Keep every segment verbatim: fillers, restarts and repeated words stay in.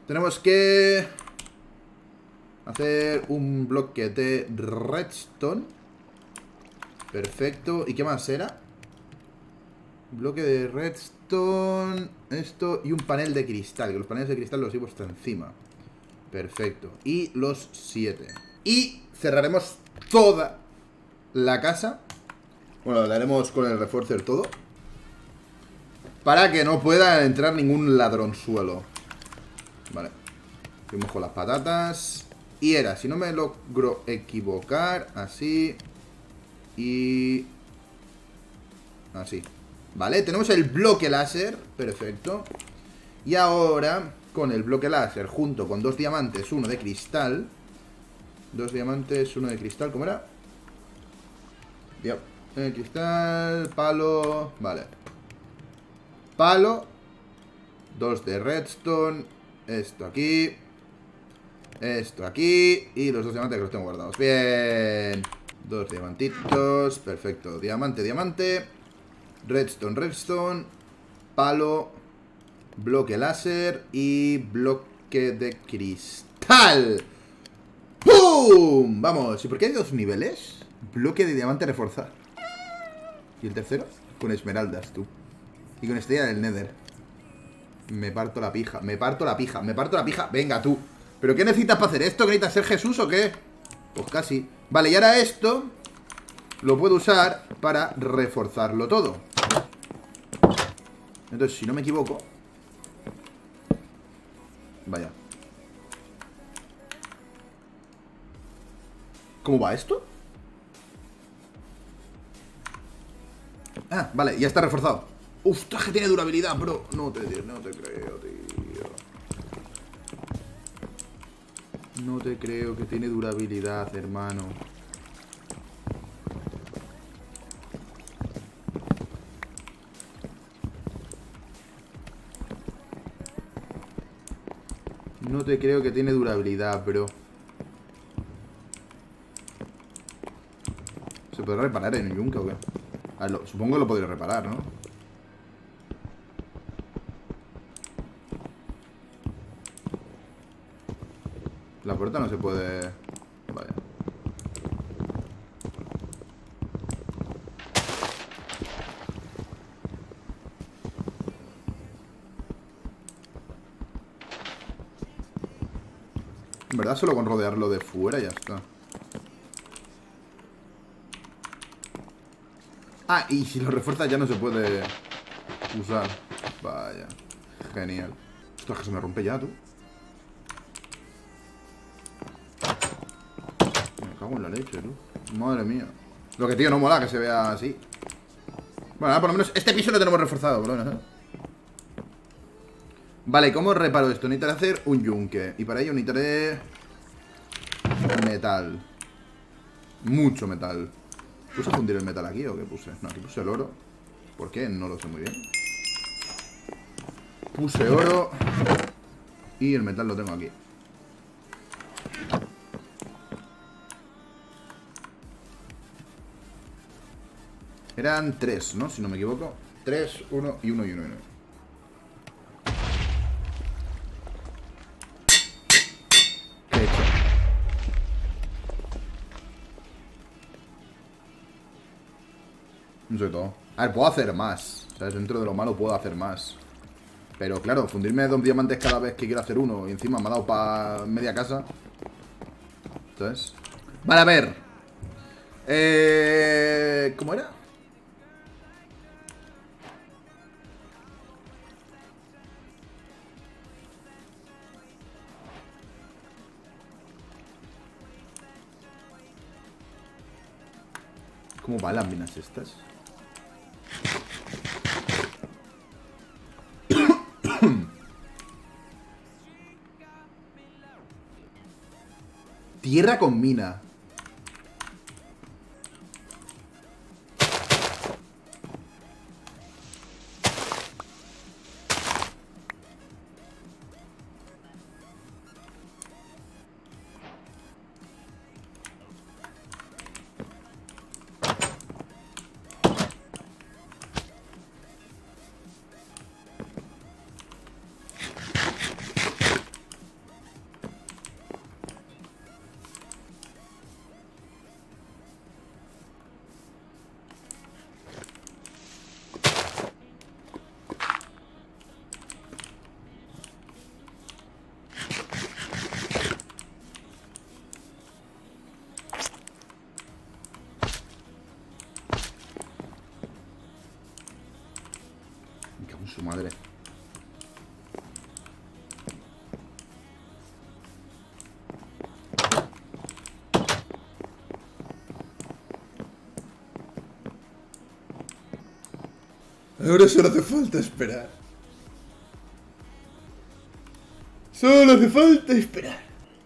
Tenemos que hacer un bloque de redstone. Perfecto. ¿Y qué más era? Bloque de redstone. Esto y un panel de cristal. Que los paneles de cristal los llevo hasta encima. Perfecto. Y los siete. Y cerraremos toda la casa. Bueno, la haremos con el refuerzo del todo, para que no pueda entrar ningún ladronzuelo. Vale. Fuimos con las patatas. Y era, si no me logro equivocar, así. Y... así. Vale, tenemos el bloque láser. Perfecto. Y ahora, con el bloque láser, junto con dos diamantes, uno de cristal. Dos diamantes, uno de cristal, ¿cómo era? Yep. Eh, cristal, palo... Vale. Palo. Dos de redstone. Esto aquí. Esto aquí. Y los dos diamantes que los tengo guardados. Bien. Dos diamantitos. Perfecto. Diamante, diamante. Redstone, redstone. Palo. Bloque láser. Y bloque de cristal. ¡Pum! Vamos. ¿Y por qué hay dos niveles? Bloque de diamante reforzado. ¿Y el tercero? Con esmeraldas, tú. Y con estrella del Nether. Me parto la pija, me parto la pija, me parto la pija. Venga, tú. ¿Pero qué necesitas para hacer esto? ¿Que necesitas ser Jesús o qué? Pues casi. Vale, y ahora esto lo puedo usar para reforzarlo todo. Entonces, si no me equivoco... Vaya. ¿Cómo va esto? Ah, vale, ya está reforzado. Ostras, que tiene durabilidad, bro. No te, no te creo, tío. No te creo que tiene durabilidad, hermano. No te creo que tiene durabilidad, bro. ¿Se podrá reparar en un yunque o qué? A ver, lo, supongo que lo podré reparar, ¿no? La puerta no se puede... Vaya. En verdad solo con rodearlo de fuera ya está. Ah, y si lo refuerzas ya no se puede usar. Vaya. Genial. Ostras, que se me rompe ya, tú. Me cago en la leche, tú. Madre mía. Lo que, tío, no mola que se vea así. Bueno, ahora por lo menos este piso lo tenemos reforzado, por lo menos, ¿eh? Vale, ¿cómo reparo esto? Necesitaré hacer un yunque. Y para ello necesitaré... metal. Mucho metal. ¿Puse a fundir el metal aquí o qué puse? No, aquí puse el oro. ¿Por qué? No lo sé muy bien. Puse oro. Y el metal lo tengo aquí. Eran tres, ¿no? Si no me equivoco. Tres, uno y uno y uno y uno. ¿Qué he hecho? No sé todo. A ver, puedo hacer más. ¿Sabes? Dentro de lo malo puedo hacer más. Pero claro, fundirme dos diamantes cada vez que quiero hacer uno. Y encima me ha dado para media casa. ¿Sabes? Vale, a ver. Eh... ¿Cómo era? ¿Cómo van las minas estas? Tierra con mina. su madre. Ahora solo hace falta esperar. Solo hace falta esperar.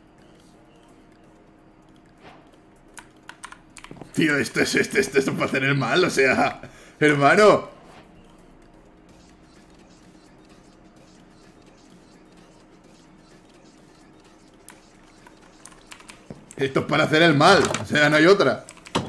Tío, esto es, esto, esto es para hacer el mal, o sea... Hermano. Esto es para hacer el mal, o sea, no hay otra.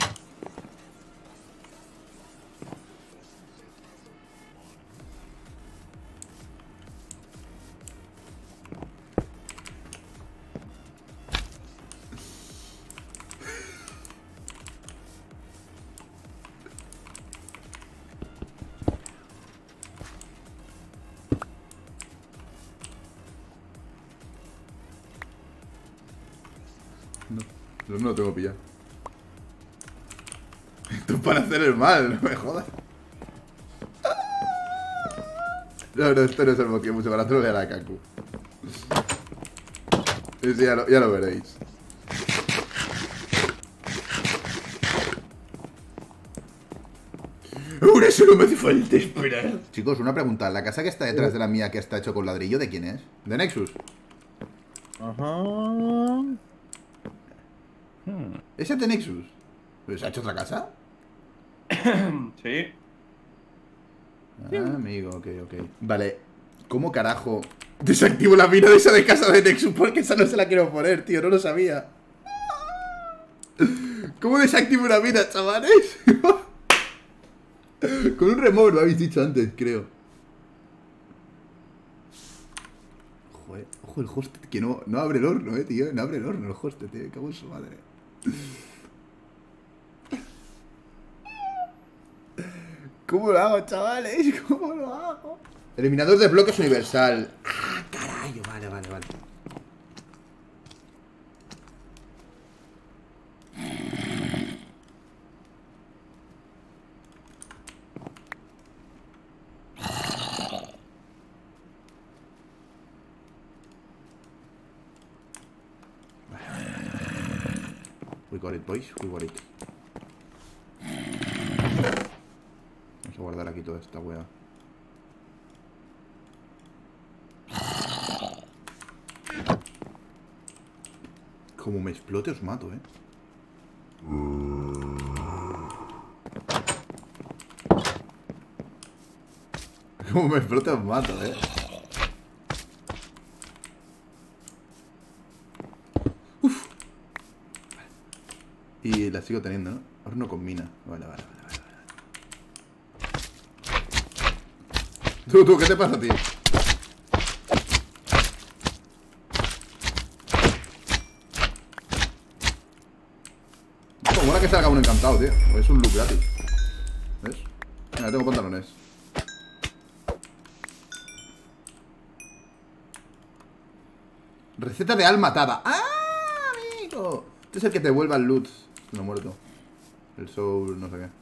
No, no, no lo tengo pillado. Esto es para hacer el mal, no me jodas. No, no, esto no es el motivo, mucho para trolear a Kaku. Sí, sí, ya lo, ya lo veréis. Ahora solo me hace falta esperar. Chicos, una pregunta. ¿La casa que está detrás de la mía que está hecho con ladrillo, de quién es? ¿De Nexus? Ajá. Hmm. ¿Ese es de Nexus? ¿Pero se ha hecho otra casa? Sí. Ah, amigo, ok, ok. Vale, ¿cómo carajo desactivo la mina de esa de casa de Nexus? Porque esa no se la quiero poner, tío, no lo sabía. ¿Cómo desactivo una mina, chavales? Con un remote, lo habéis dicho antes, creo. Joder, ojo el hosted, que no, no abre el horno, eh, tío. No abre el horno el hosted, tío. Cago en su madre. ¿Cómo lo hago, chavales? ¿Cómo lo hago? Eliminador de bloques universal. Ah, carajo, vale, vale, vale. We got it, boys, we got it. Vamos a guardar aquí toda esta wea. Como me explote os mato, eh. Como me explote os mato, eh. Uf. Y la sigo teniendo, ¿no? Horno con mina. Vale, vale, vale, vale. Tú, tú, ¿qué te pasa, tío? Mola que salga un encantado, tío. Es un look gratis. ¿Ves? Mira, tengo pantalones. Receta de alma atada. ¡Ah, amigo! Este es el que te vuelve al loot. No muerto. El soul, no sé qué.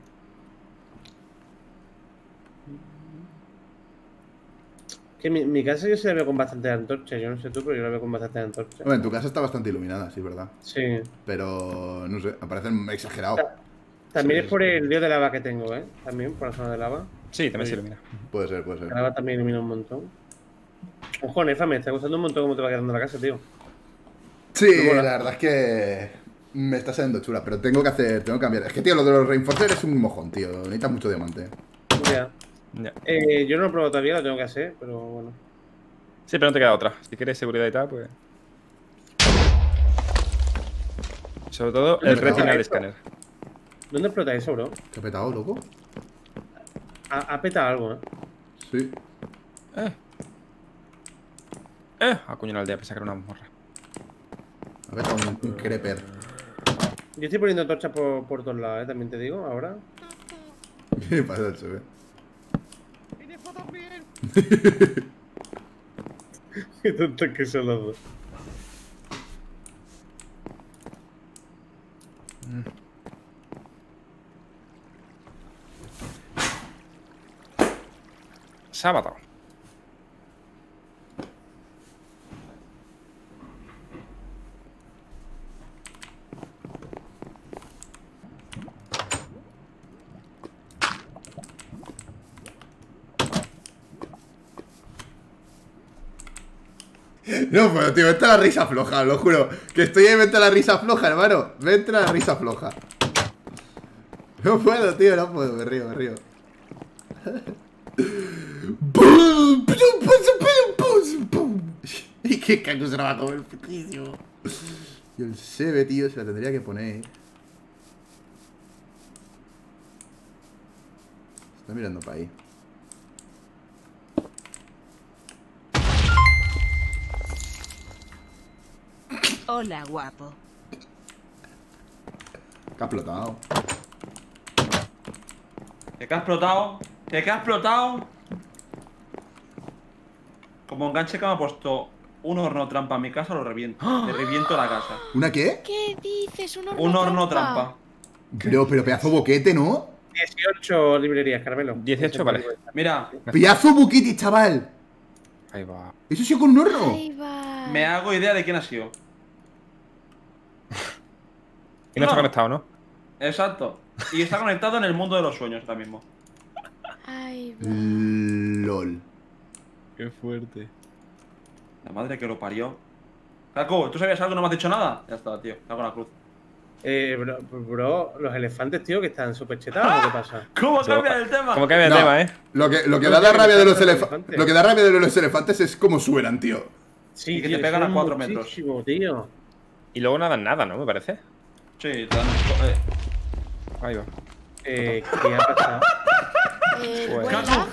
Que mi, mi casa yo se la veo con bastante antorcha. Yo no sé tú, pero yo la veo con bastante antorcha. Bueno, en tu casa está bastante iluminada, sí, ¿verdad? Sí. Pero, no sé, me parecen exagerados. También Sí, es por el lío de lava que tengo, ¿eh? También por la zona de lava. Sí, también Sí. se ilumina. Puede ser, puede ser. La lava también ilumina un montón. Ojo, Nefa, me está gustando un montón cómo te va quedando la casa, tío. Sí, Me mola. la verdad es que me está saliendo chula, pero tengo que hacer, tengo que cambiar. Es que, tío, lo de los reinforcers es un mojón, tío. Necesitas mucho diamante. Ya. Ya. Eh, yo no lo he probado todavía, lo tengo que hacer, pero bueno. Sí, pero no te queda otra. Si quieres seguridad y tal, pues. Sobre todo el ¿Dónde retinal explota escáner. ¿Dónde explota eso, bro? ¿Qué ha petado, loco? Ha, ha petado algo, ¿eh? Sí. Eh. Eh. A coño, la aldea, pensaba que era una morra. Ha petado un, un creeper. Yo estoy poniendo torchas por, por todos lados, ¿eh? También te digo, ahora. ¿Qué pasa, chaval? Qué tontos que son los dos. Sábado. No puedo, tío, me entra la risa floja, lo juro. Que estoy ahí, me entra la risa floja, hermano. Me entra la risa floja. No puedo, tío, no puedo, me río, me río. Y qué caco se la va a comer, putísimo. Y el Sebe, tío, se la tendría que poner. Está mirando para ahí. Hola, guapo. Que ha explotado. ¿Qué que ha explotado? ¿Qué que ha explotado? Como enganche que me ha puesto un horno trampa en mi casa, lo reviento. Le reviento la casa. ¿Una qué? ¿Qué dices? ¿Un horno Un horno trampa? trampa. Pero, pero pedazo boquete, ¿no? dieciocho librerías, Carmelo. dieciocho, vale. Mira, Pedazo buquiti, chaval. Ahí va. ¿Eso sí con un horno? Ahí va. me hago idea de quién ha sido. Y no está No. conectado, ¿no? Exacto. Y está conectado en el mundo de los sueños ahora mismo. Ahí va. LOL. Qué fuerte. La madre que lo parió. Caco, ¿tú sabías algo? ¿No me has dicho nada? Ya está, tío. Cago en la cruz. Eh, bro, bro, los elefantes, tío, que están súper chetados, ¿o qué pasa? ¿Cómo Sí, cambia el tema? Como que había No, tema, ¿eh? Lo que, lo que No, da la tío, rabia que de los están los elefantes. elefantes. Lo que da rabia de los elefantes es cómo suenan, tío. Sí, Y que tío, te pegan a suenan cuatro metros. muchísimo, tío. Y luego nada, nada, ¿no? Me parece. Sí, te dan- eh, Ahí va. Eh, ¿qué ha pasado? Eh, Bueno. buen lag.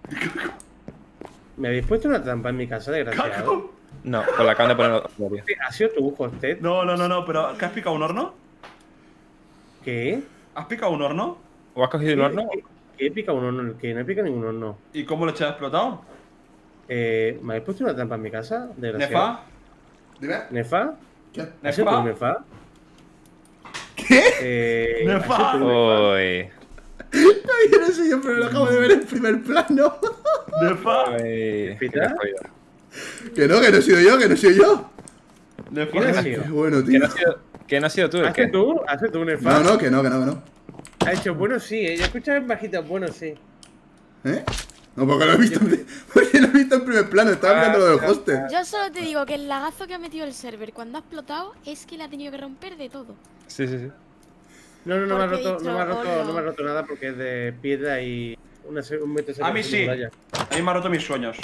¿Me habéis puesto una trampa en mi casa, desgraciado? No, pues la acaban de poner otra vez. ¿Ha sido tú, Hosted? No, no, no, no, pero ¿qué has picado un horno? ¿Qué? ¿Has picado un horno? ¿O has cogido el horno? ¿Qué, qué he picado un horno? Que no he picado ningún horno. ¿Y cómo leche ha explotado? Eh, ¿Me habéis puesto una trampa en mi casa? Desgraciado. ¿Nefa? Dime. ¿Nefa? ¿Qué? ¿Ha sido ¿Nefa? tú, Nefa? ¿Qué? Eh, Nefa. ¿ha sido tú, Nefa? Uy. Ay, yo no sé yo, pero lo acabo de ver en primer plano. ¿Nefa? Uy. ¿Pita? Qué casualidad. Que no, que no he sido yo, que no he sido yo. ¿Quién ha ¿Nefa? sido? Qué bueno, Que tío. no ha sido, que no ha sido tú el ¿Has que. sido tú? ¿Has sido tú, Nefa? No, no, que no, que no, que no. Ha hecho bueno sí, eh. Yo escuchaba en bajito, bueno sí. ¿Eh? No, porque lo he visto en, porque lo he visto en primer plano, estaba mirando lo del hostel. Yo solo te digo que el lagazo que ha metido el server cuando ha explotado es que le ha tenido que romper de todo. Sí, sí, sí. No, no, no me ha Porque he roto, no me ha dicho, roto, hola. no me ha roto nada porque es de piedra y una, se- un metro de A mí separación sí. de muralla. A mí me ha roto mis sueños.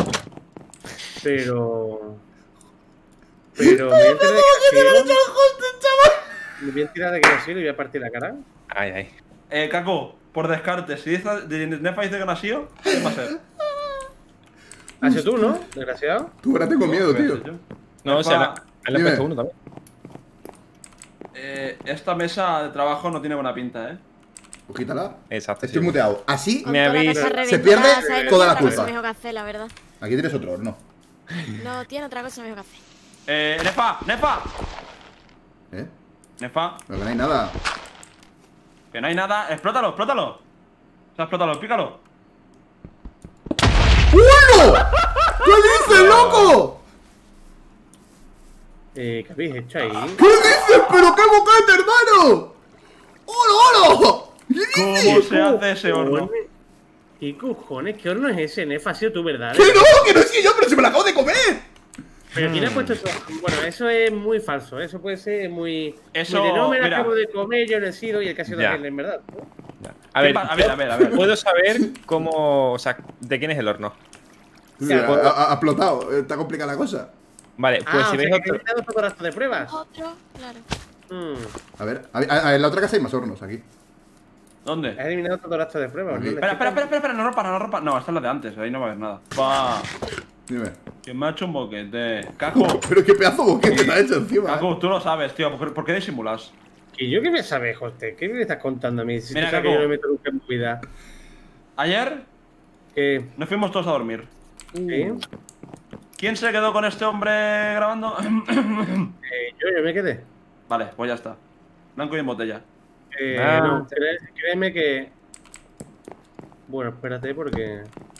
Pero. Pero me voy a enterar de que ha sido. Me voy a enterar de que ha sido y le voy a partir la cara. Ay, ay. Eh, Caco, por descarte, si dice, de- Nefa dice que no ha sido, ¿qué va a ser? ¿Has sido tú, no? Desgraciado. Tú ahora tengo miedo, Voy a tío. ser yo. No, o sea, Nefa, le han Dime. puesto uno también. eh, esta mesa de trabajo no tiene buena pinta, ¿eh? Pues quítala. Exacto. Estoy sí. muteado. Así, Con Me toda la habéis- casa se reventada, pierde ¿sabes? No toda tiene la otra cosa culpa. mejor que hacer, la verdad. aquí tienes otro horno. No tiene otra cosa mejor que hacer. Eh, Nefa, Nefa, ¿Eh? Nefa, Pero que no hay nada. que no hay nada. Explótalo, explótalo. O sea, explótalo, pícalo. ¡Uno! ¿Qué dices, loco? Eh, ¿Qué habéis hecho ahí? ¿Qué dices? ¿Pero qué boquete, hermano? ¡Hola, hola! ¿Qué ¿Cómo dices? se hace ese horno? Cojones. ¿Qué cojones? ¿Qué horno es ese, Nefa? Ha sido tú, ¿verdad? ¡Que no! ¡Que no soy yo! ¡Pero se me lo acabo de comer! Pero ¿quién ha puesto eso? Bueno, eso es muy falso. Eso puede ser muy. Eso, muy de, no me la mira. acabo de comer, yo no he sido y el que ha sido Ya. aquel, en verdad. ¿no? Ya. A ¿Qué ver, pa- a ver, a ver, a ver. puedo saber cómo. O sea, de quién es el horno. Mira, pues- ha, ha- ha explotado. Está complicada la cosa. Vale, pues ah, si o veis sea, que otro. te he dado todo rastro de pruebas. Otro, claro. Mm. A ver, a, a- a- en la otra casa hay más hornos aquí. ¿Dónde? Has eliminado todo rastro de pruebas. Aquí. ¿no? Espera, espera, espera, espera, espera, no rompa, no rompa. No, esta es la de antes, ahí no va a haber nada. Va, Dime. que me ha hecho un boquete. Caco, Pero qué pedazo boquete te ha hecho encima. Caco, tú lo sabes, tío. ¿Por, por qué disimulas? ¿Y yo qué me sabes, José? ¿Qué me estás contando a mí? Si Mira, tú sabes que Caco. yo no me meto nunca en mi vida. Ayer ¿Qué? nos fuimos todos a dormir. ¿Qué? ¿Quién se quedó con este hombre grabando? Eh, yo, yo me quedé. Vale, pues ya está. Blanco y en botella. Eh, Ah. no, cré- créeme que. Bueno, espérate porque.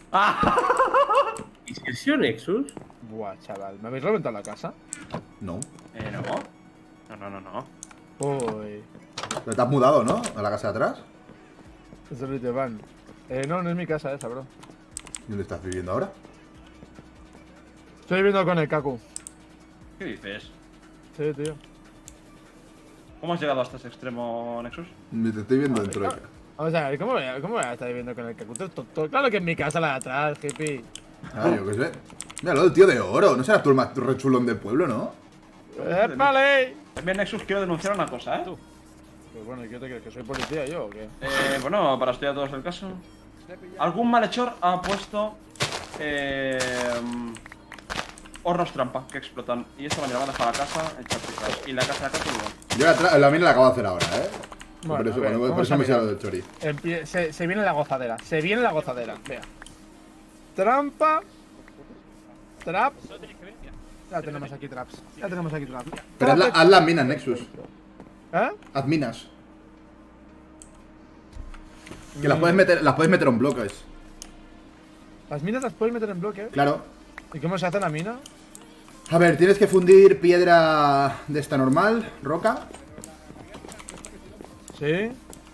¿Y si ha sido Nexus? Buah, chaval. ¿Me habéis reventado la casa? No. Eh, no. No, no, no, no. Uy. Pero te has mudado, ¿no? A la casa de atrás. Es el Iteban. Eh, no, no es mi casa esa, bro. ¿Dónde estás viviendo ahora? Estoy viviendo con el Kaku. ¿Qué dices? Sí, tío. ¿Cómo has llegado hasta ese extremo, Nexus? Me te estoy viendo dentro de acá. Vamos a ver, ¿cómo voy a, cómo voy a estar viviendo con el Kaku? Tú eres tonto. Claro que en mi casa, la de atrás, hippie. Ah, yo qué sé. Míralo, el tío de oro. No serás tú el más rechulón del pueblo, ¿no? ¡Eh, vale! También, Nexus, quiero denunciar una cosa, ¿eh? Pues bueno, ¿y qué te crees? ¿Que soy policía yo o qué? Eh, bueno, para estudiar todos el caso. Algún malhechor ha puesto eh, hornos trampa que explotan. Y esta mañana van a dejar la casa en chapitas. Y la casa de acá, pues bueno. Yo la, tra- la mina la acabo de hacer ahora, ¿eh? Bueno, por eso, a ver, por vamos eso a me mirar. sale lo del chori. Empie- se, se viene la gozadera. Se viene la gozadera. Vea. Trampa. Trap. Ya tenemos aquí traps. Ya tenemos aquí traps. Pero haz, la- haz las minas, Nexus. ¿Eh? Haz minas. Que las puedes meter, las puedes meter en bloques. Las minas las puedes meter en bloque. Claro. ¿Y cómo se hace la mina? A ver, tienes que fundir piedra de esta normal, roca. Sí.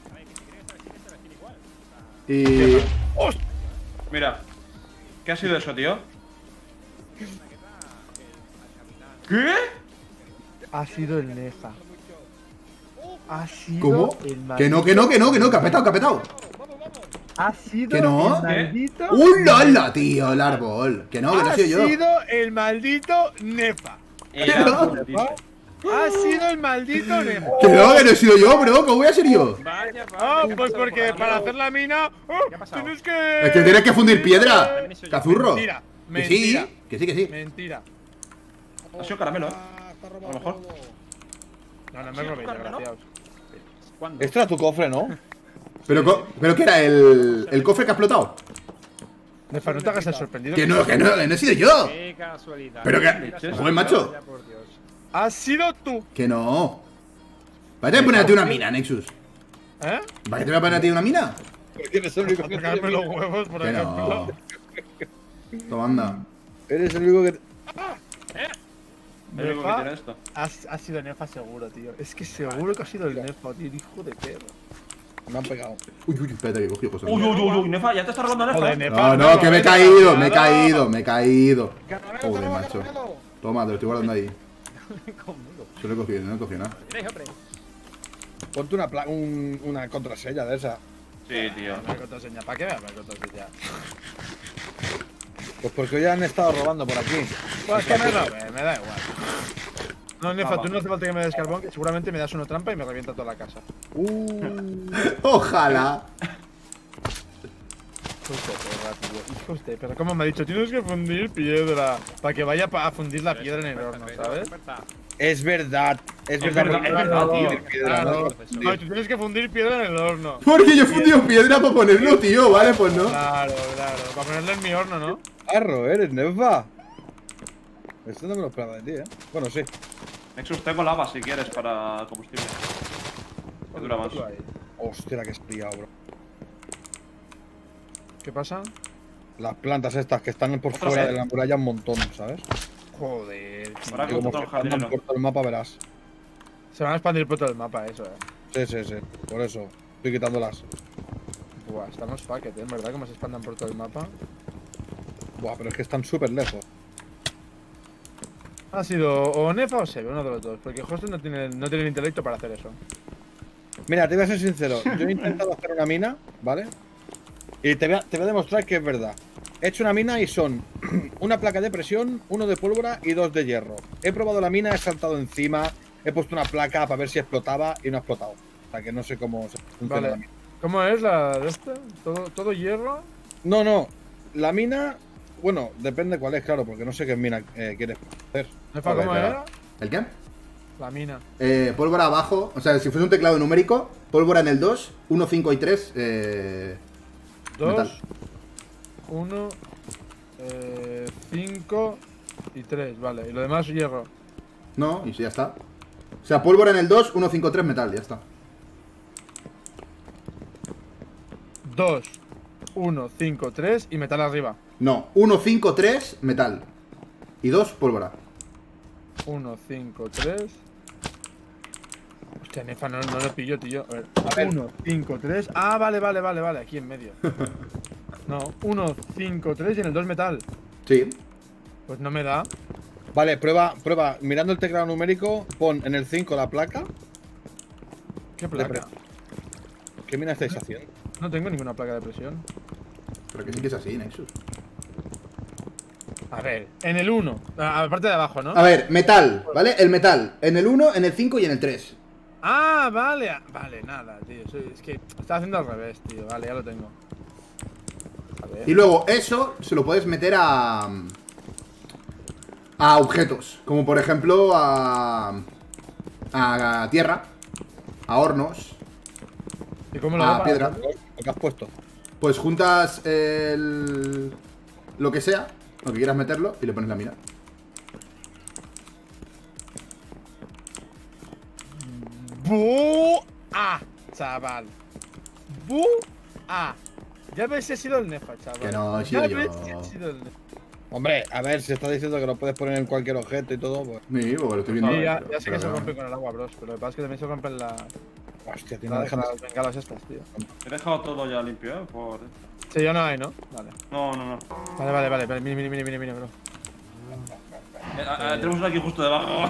Y. Mira. ¿Qué ha sido eso, tío? ¿Qué? Ha sido el Nefa. Ha sido ¿Cómo? el maldito. Que no, que no, que no, que no, que ha petado, que ha petado. Ha sido ¿Que no? el maldito. ¡Hola, la tío! El árbol. Que no, que no Ha soy yo. sido el maldito Nefa. Era no? un dice. Ha sido el maldito Nefa. Que no, que no he sido yo, bro. ¿Cómo voy a ser yo? Ah, pues porque para hacer la mina oh, tienes que. Es que tienes que fundir piedra. Cazurro. Mentira. Que sí, Mentira. que sí, que sí. Mentira. Ha sido caramelo, ¿eh? A lo mejor. No, no me robéis, desgraciados. Esto era tu cofre, ¿no? Pero, co- pero ¿qué era? ¿El, el cofre que ha explotado? Nefa, no te hagas el sorprendido. Que no, que no, que no he sido yo. Qué casualidad. Pero que. leches. Joder, macho. Has sido tú. Que no. ¿Para qué te voy a poner a ti una mina, Nexus? ¿Eh? ¿Para qué te voy a poner a ti una mina? Porque eres el único que Tocarme los huevos, por Que ejemplo. no. Toma, anda. Eres el único que. El único que Nefa, tiene esto. has, has sido Nefa seguro, tío. Es que seguro que ha sido el Nefa, tío. Hijo de perro. Me han pegado. Uy, uy, espérate que cogí cosas. Uy, uy, uy, uy, Nefa, ya te está robando Nefa. Joder, ¿eh? Nefa. No, no, que me he vete a caído, la me he mierda. caído, me he caído. Joder, macho. Toma, te lo estoy guardando ahí. Solo he cogido, no he cogido nada. Ponte una, pla- un- una contraseña de esa. Sí, tío. Me ha contraseña. ¿Para qué me ha contraseña? Pues porque hoy han estado robando por aquí. Pues que me robe, me da igual. No, Nefa, Ah, tú va. no hace falta que me des carbón, que seguramente me das una trampa y me revienta toda la casa. Uh. Ojalá. Hijos de perra, tío. Hijos de perra. Como me ha dicho, tienes que fundir piedra. Para que vaya pa- a fundir la piedra en el horno, ¿sabes? Es verdad. Es Es verdad. verdad, porque es verdad, tío. fundir piedra, Claro. ¿no? No, tú tienes que fundir piedra en el horno. Porque yo he fundido piedra para ponerlo, tío. Vale, pues no. Claro, claro. Para ponerlo en mi horno, ¿no? Arro, eres Nefa. Esto no me lo esperaba de ti, ¿eh? Bueno, sí. Nexus, tengo lava si quieres para combustible. Que dura más. Hostia, la que has pillado, bro. ¿Qué pasa? Las plantas estas que están por Otra fuera vez. de la muralla un montón, ¿sabes? Joder, tío. Ahora Y que como todo se el jardinero. expandan por todo el mapa, verás. Se van a expandir por todo el mapa, eso, eh. Sí, sí, sí. Por eso. Estoy quitándolas. Buah, estamos fucked, eh. En verdad, como se expandan por todo el mapa. Buah, pero es que están súper lejos. Ha sido o Nefa o Sebe, uno de los dos. Porque Hostel no tiene, no tiene el intelecto para hacer eso. Mira, te voy a ser sincero. Yo he intentado hacer una mina, ¿vale? Y te voy, a, te voy a demostrar que es verdad. He hecho una mina y son una placa de presión, uno de pólvora y dos de hierro. He probado la mina, he saltado encima, he puesto una placa para ver si explotaba y no ha explotado. O sea que no sé cómo se funciona Vale. la mina. ¿Cómo es la de este? ¿Todo, todo hierro? No, no. La mina, bueno, depende cuál es, claro, porque no sé qué mina eh, quieres hacer. Nefa, Joder, ¿cómo pero- era? ¿El qué? La mina. Eh, pólvora abajo. O sea, si fuese un teclado numérico, pólvora en el dos, uno, cinco y tres. Eh. Dos, Metal. uno, eh, cinco y tres, vale. Y lo demás hierro. No, y sí, ya está. O sea, pólvora en el dos, uno, cinco, tres, metal, ya está. Dos, uno, cinco, tres y metal arriba. No, uno, cinco, tres, metal. Y dos, pólvora. uno, cinco, tres. Hostia, Nefa, no, no lo pillo, tío. A ver, A ver. uno, cinco, tres. Ah, vale, vale, vale, vale, aquí en medio. No, uno, cinco, tres y en el dos metal. Sí. Pues no me da. Vale, prueba, prueba. Mirando el teclado numérico, pon en el cinco la placa. ¿Qué de pre- placa? ¿Qué mina estáis haciendo? No tengo ninguna placa de presión. Pero que sí que es así, Nexus. A ver, en el uno. Aparte de abajo, ¿no? A ver, metal, ¿vale? El metal. En el uno, en el cinco y en el tres. Ah, vale. ah, Vale, nada, tío. soy- Es que estaba haciendo al revés, tío. Vale, ya lo tengo. A ver. Y luego eso se lo puedes meter a... A objetos. Como por ejemplo a... A tierra. A hornos. ¿Y cómo lo A hago? piedra. Lo que has puesto. Pues juntas el... Lo que sea, lo que quieras meterlo, y le pones la mina. ¡Bu-ah! Chaval. ¡Bu-ah! Ya ves si ha sido el Nefa, chaval. Que no, he ya sido yo. ves si ha sido el Nefa. Hombre, a ver, si está diciendo que lo puedes poner en cualquier objeto y todo, pues. Sí, porque lo estoy viendo. Sí, ya, pero- ya sé que pero se no. rompe con el agua, bros. Pero lo que pasa es que también se rompen las, Hostia, tío, no las, dejan de- las bengalas estas, tío. He dejado todo ya limpio, eh. Por... Sí, ya no hay, ¿no? Vale. No, no, no. Vale, vale, vale. vale. Mira, mira, mira, mira, mira, bro. Eh, eh, tenemos uno aquí justo debajo.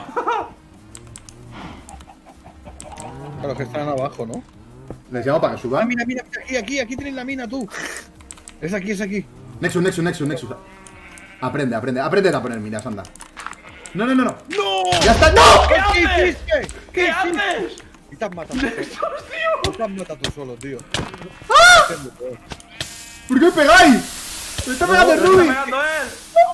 Claro, que están abajo, ¿no? Les llamo para que Ah, suban. mira, mira, aquí, aquí, aquí tienes la mina, tú. Es aquí, es aquí. Nexus, Nexus, Nexus, Nexus. Aprende, aprende, aprende a poner minas, anda. No, no, no, no. ¡No! ¡Ya está! ¡No! ¿Qué hiciste? ¿Qué haces? Y te has matado tú solo. Te has matado tú solo, tío. ¿Por qué me pegáis? ¡Me está pegando el ¡Me Ruby! está pegando él!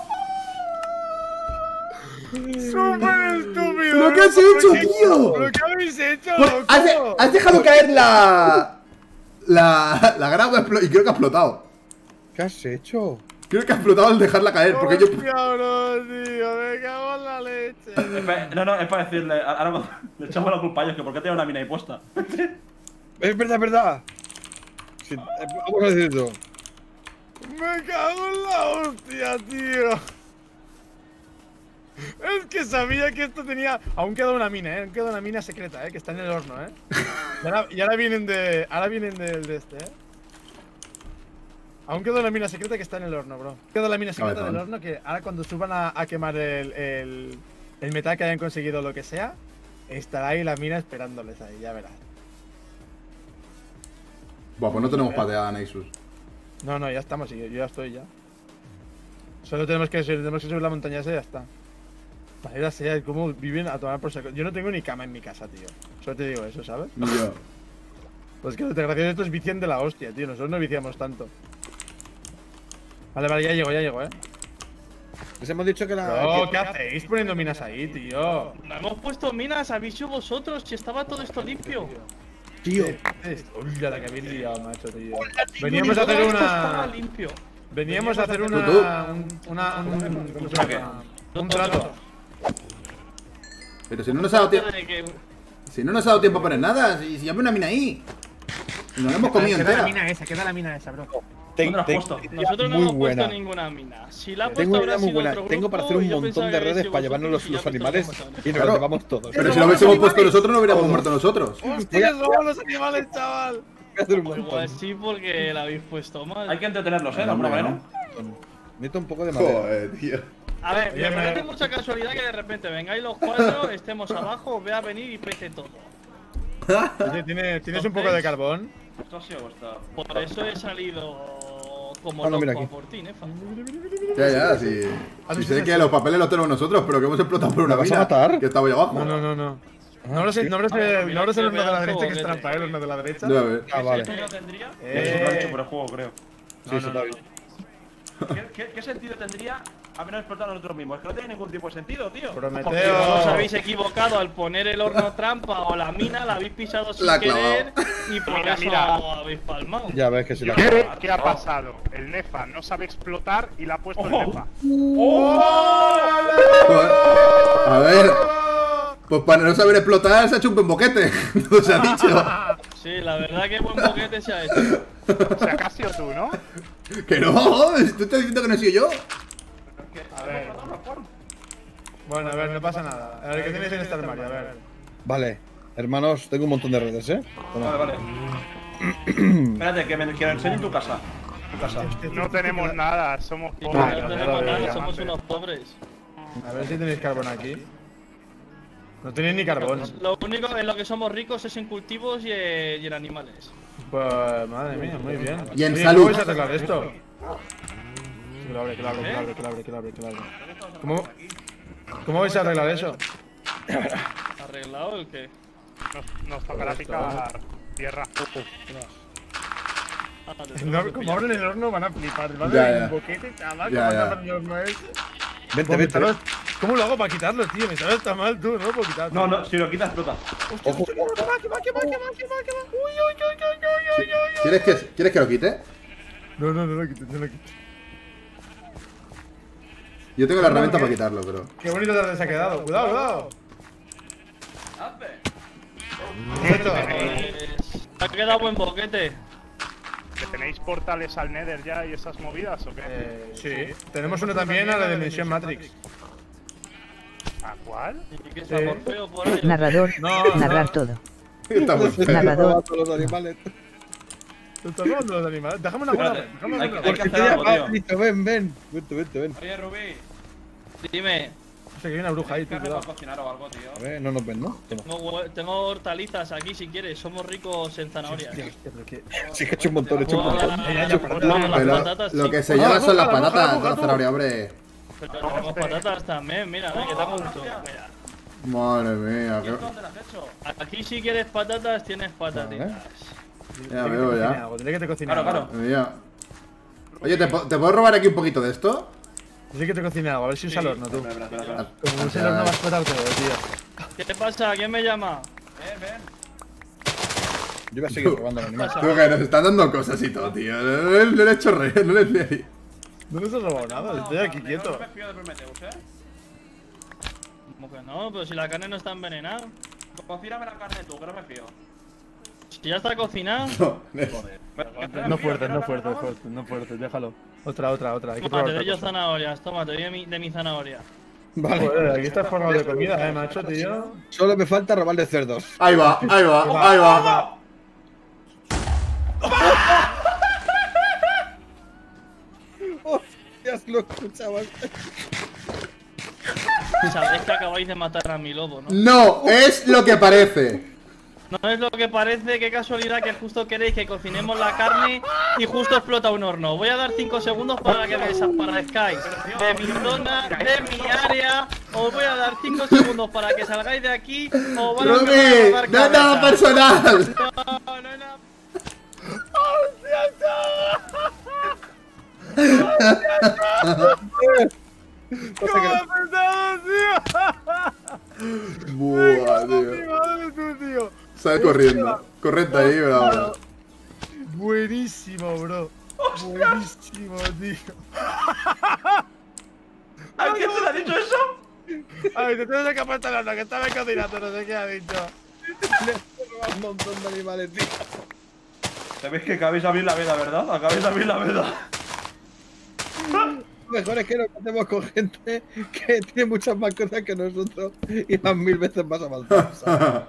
¡Súper estúpido! ¿Pero qué has hecho, tío? ¿Pero qué habéis hecho, Pues, loco? has, de- has dejado caer la... La... La grava explo- y creo que ha explotado. ¿Qué has hecho? Creo que ha explotado al dejarla caer, porque yo... Hostia, bro, tío, me cago en la leche. Espe- No, no, es para decirle. Ahora le echamos la culpa a ellos, que por qué tiene una mina ahí puesta. Es verdad, es verdad. Sí, eh, vamos a decir eso. Me cago en la hostia, tío. Es que sabía que esto tenía... Aún queda una mina, eh. Aún queda una mina secreta, eh. Que está en el horno, eh. Y ahora, y ahora vienen de... Ahora vienen del de este, eh. Aún queda una mina secreta que está en el horno, bro. Queda la mina secreta Cabezón. del horno que ahora cuando suban a, a quemar el, el, el metal que hayan conseguido lo que sea, estará ahí la mina esperándoles ahí, ya verás. Buah, pues no tenemos pateada, Nexus. No, no, ya estamos, yo, yo ya estoy ya. Solo tenemos que, subir- tenemos que subir la montaña esa y ya está. Maldita sea, cómo viven a tomar por saco. Yo no tengo ni cama en mi casa, tío. Solo te digo eso, ¿sabes? Ni yo. Pues que los desgraciados estos vician de la hostia, tío. Nosotros no viciamos tanto. Vale, vale, ya llego, ya llego, eh. Les hemos dicho que la. Bro, que- ¿qué hacéis poniendo minas ahí, tío? No hemos puesto minas, habéis sido vosotros, si estaba todo esto limpio. Tío. Uy, la que habéis liado, macho, tío. Veníamos a hacer Todo esto estaba una. limpio. Veníamos a hacer ¿Tú, una. tú? un- Una. Un, ¿cómo se llama? Un trato. Pero si no nos ha dado tiempo... De que- Si no nos ha dado tiempo a poner nada, si, si ya una mina ahí. Y nos la hemos comido Queda la entera. mina esa, queda la mina esa, bro. Te- ¿Dónde la has te- puesto? Nosotros no muy hemos buena. puesto ninguna mina. Si la ha Tengo puesto una habrá idea muy sido buena. otro Tengo para hacer grupo, un yo montón pensaba de que habéis redes sido para llevarnos los, vosotros y ya los puesto animales las cosas. y nos Claro. los llevamos todos. Pero si lo hubiésemos puesto nosotros, no hubiéramos muerto nosotros. ¡Hostia, somos los animales, chaval! Voy a hacer un Pues montón. igual sí, porque la habéis puesto mal. Hay que entretenerlos, eh, de alguna Hombre, manera. Necesito un poco de madera. Joder, tío. A ver, Oye, me pero- parece mucha casualidad que de repente vengáis los cuatro, estemos abajo, os vea venir y pece todo. Oye, ¿tiene- ¿tienes un poco de carbón? Esto ha sido vuestra. Por eso he salido como Ah, no, mira loco aquí. por ti, Nefa. Ya, ya, sí. Ah, Sí sí, sé sí, que sí. los papeles los tenemos nosotros, pero que hemos explotado por una ¿Me vas a mina. matar? Que estaba ahí abajo. No, no, no, no. No abres el, no abres el, no abres el horno de la Mira, derecha, que es mira, trampa, ¿eh? El horno de la derecha. Ya ves. Ah, vale. ¿Qué sentido tendría? Eh. Eso lo han hecho por el juego, creo. Sí, eso está bien. ¿Qué, qué, qué sentido tendría haber explotado nosotros mismos? Es que no tiene ningún tipo de sentido, tío. Porque os Prometeo. habéis equivocado al poner el horno trampa o la mina, la habéis pisado sin La ha querer y por Mira, eso mira. habéis palmado. Ya ves que se la. ¿Qué, ¿Qué ha pasado? El Nefa no sabe explotar y la ha puesto el Ojo. Nefa. Joder. A ver. Pues para no saber explotar se ha hecho un buen boquete. No se ha dicho. Sí, la verdad que buen boquete se ha hecho. O sea, que has sido tú, ¿no? ¡Que no! ¿Tú estás diciendo que no he sido yo? A ver. Bueno, a ver, no pasa nada. A ver, ¿qué tenéis en este armario? A ver. Vale, hermanos, tengo un montón de redes, ¿eh? Toma. Vale, vale. Espérate, que me quiero enseñar tu casa. ¿Qué pasa? No tenemos nada, somos No, pobres. no tenemos nada, somos unos pobres. A ver si tenéis carbón aquí. No tenéis ni carbón. Lo único en lo que somos ricos es en cultivos y, eh, y en animales. Pues, madre mía, muy bien. Y en Oye, salud. ¿cómo vais a arreglar esto? Que lo abre, que lo abre, que lo abre, que lo abre, que lo abre, que lo abre. ¿Cómo, ¿Cómo vais a arreglar eso? ¿Arreglado el qué? Nos, nos tocará picar tierra. Ah, te No, tengo que como abren el horno van a flipar. Van a Ya, ver ya. un boquete, chaval. Ya, ¿Cómo ya. abren el horno ese? Vente, Pues, vente. ¿sabes? ¿Cómo lo hago para quitarlo, tío? Me sabes está mal, tú, no lo puedo quitar. No, no, si lo quitas, explota. Ojo, ¡Que va, que va, que va, que va, que va, que va! ¡Uy, uy, uy, uy, uy, uy, uy, uy! ¿Quieres que, ¿Quieres que lo quite? No, no, no lo quites, no lo quites. Yo tengo la No, herramienta ¿qué? para quitarlo, pero. Qué bonito te se ha quedado. Cuidado, cuidado. Perfecto. Pues, ha quedado buen boquete. ¿Que tenéis portales al Nether ya y esas movidas o qué? Eh, sí. Tenemos uno también a la dimensión Matrix. ¿A cuál? ¿Y qué está por feo por ahí? Narrador, No, narrar no. todo. Está muy feo. Narrador. los animales. ¿Te estás robando los animales? Déjame una bola. Espérate, Déjame una hay, bola. hay que hacer algo, tío. Listo, ven, ven. Vente, vente, ven. Oye, Rubí, Dime, O sea, que hay una bruja ahí, tío. carne para Cuidado. cocinar o algo, tío. A ver, no nos ven, ¿no? Toma. tengo, hue- tengo hortalizas aquí si quieres, somos ricos en zanahorias. Sí, que he hecho un montón, he hecho un Tengo montón. la- Ya, ya, tengo ya, las Pero patatas, lo sí. que se Ah, lleva son las búscala, patatas, búscala, no la zanahoria, hombre. Pero tenemos patatas también, mira, ven, que tengo mucho. Mira. Madre mía, ¿Y esto qué. dónde lo has hecho? Aquí si quieres patatas, tienes patatitas. Ya veo, ya. Tendré que te cocine Claro, algo. claro. Mira. Oye, ¿te, po- ¿te puedo robar aquí un poquito de esto? Tendré que te cocine algo, a ver si usa el horno, tú. Espera, espera, espera, espera. Como use el horno va a explotar todo, tío. ¿Qué te pasa? ¿Quién me llama? Ven, ven. Yo voy a seguir robando al animal. Tú que nos están dando cosas y todo, tío. No, no, no le he hecho re, no le he hecho. No nos has robado nada, estoy aquí No, quieto. No me fío de Prometheus, ¿eh? ¿Cómo que no? Pero si la carne no está envenenada. Cocíname la carne tú, que no me fío. Si ya está cocinada. No, No fuertes, no fuertes, fuertes, no fuertes, déjalo. Otra, otra, otra. Hay que probar Toma, te doy otra yo cosa. zanahorias, toma, te doy de mi, de mi zanahoria. Vale. Joder, aquí estás forrado de comida, eh, macho, tío. Solo me falta robarle cerdos. ahí va, ahí va, ahí va. Hostias, lo escuchabas. Sabéis que acabáis de matar a mi lobo, ¿no? No, es lo que parece. No es lo que parece, qué casualidad que justo queréis que cocinemos la carne y justo explota un horno. Voy a dar cinco segundos para que desaparezcáis de mi zona, de mi área. Os voy a dar cinco segundos para que salgáis de aquí o van a empezar a Rubí, rodar no es nada cabezas. personal. No, no es nada. ¿Cómo has pensado, tío? Buah, Mi tío. madre, tú, tío. Sale corriendo. Correcto ahí, bravo. Buenísimo, bro. Buenísimo, tío. ¿A quién te lo ha dicho eso? Ay, te tienes que apartar el horno, que estaba cocinando, no sé qué ha dicho. Un montón de animales, tío. Sabéis que acabáis de abrir la veda, ¿verdad? Acabáis de abrir la veda. Lo mejor es que nos hacemos con gente que tiene muchas más cosas que nosotros y van mil veces más avanzados. ¿sabes?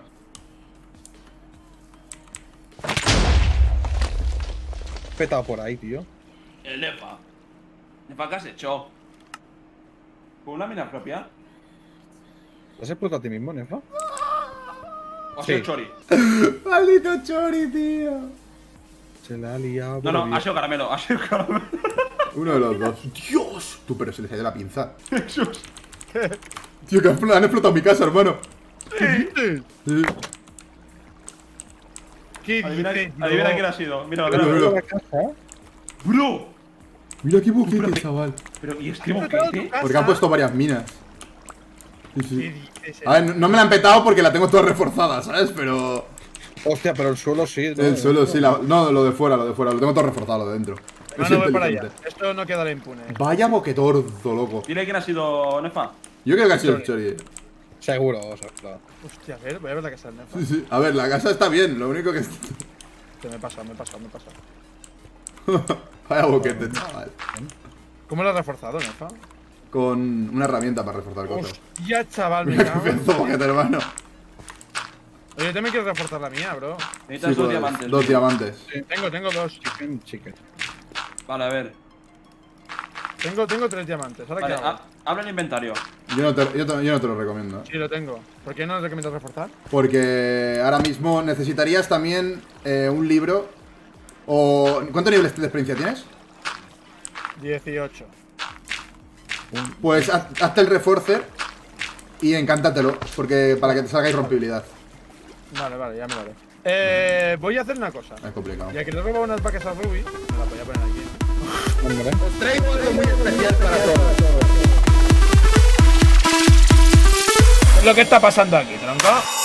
Petado por ahí, tío. El Nefa. Nefa, ¿qué has hecho? ¿Con una mina propia? ¿Te has explotado a ti mismo, Nefa? ¿O ha sido Sí. Chori? Maldito Chori, tío. Se la ha liado. No, pero no, bien. ha sido caramelo, ha sido caramelo. Uno de los dos. Dios. Tú, pero se les ha ido la pinza. Jesús. Tío, que han expl- han explotado mi casa, hermano. ¿Qué Sí. ¿Qué Adivina, dices, bro? adivina quién ha sido. Mira, Bro, mira. bro. La casa, ¿eh? Bro. Mira qué boquete, chaval. Pero, ¿y este ¿Qué ha petado tu boquete? casa? Porque han puesto varias minas. Sí, ¿Qué sí. dices? A ver, no- no me la han petado porque la tengo toda reforzada, ¿sabes? Pero. Hostia, pero el suelo sí. ¿no? El suelo, sí, la- no, lo de fuera, lo de fuera. Lo tengo todo reforzado, lo de dentro. No, Es no voy para allá. inteligente. Esto no quedará impune. Vaya boquetorzo, loco. Dile quién ha sido Nefa. Yo creo que ha sido el Chori. eh. Seguro, o sea, claro. Hostia, a ver, voy a ver la casa del Nefa. Sí, sí. A ver, la casa está bien, lo único que. Que me pasa, me pasa, me pasa. Vaya boquete, chaval. ¿Cómo lo has reforzado, Nefa? Con una herramienta para reforzar cosas. Hostia, chaval, me cago en- Pedazo boquete, hermano. Oye, yo también quiero reforzar la mía, bro. Necesitas Sí, dos pues, diamantes. Dos tío. diamantes. Tengo, tengo dos. Chicken, chicken. Vale, a ver. Tengo, tengo tres diamantes. ¿Ahora Vale, qué hago? ha- habla el inventario. Yo no te, yo te- yo no te lo recomiendo. ¿eh? Sí, lo tengo. ¿Por qué no recomiendas reforzar? Porque ahora mismo necesitarías también eh, un libro. O. ¿Cuántos niveles de experiencia tienes? dieciocho. Pues haz- hazte el reforcer y encántatelo. Porque para que te salga irrompibilidad. Vale, vale, ya me lo haré. Eh, voy a hacer una cosa. Es complicado. Ya que le he robado unas vacas a Ruby, me la voy a poner aquí. Hombre. Os traigo algo muy especial para todos. ¿Qué es lo que está pasando aquí, tronco?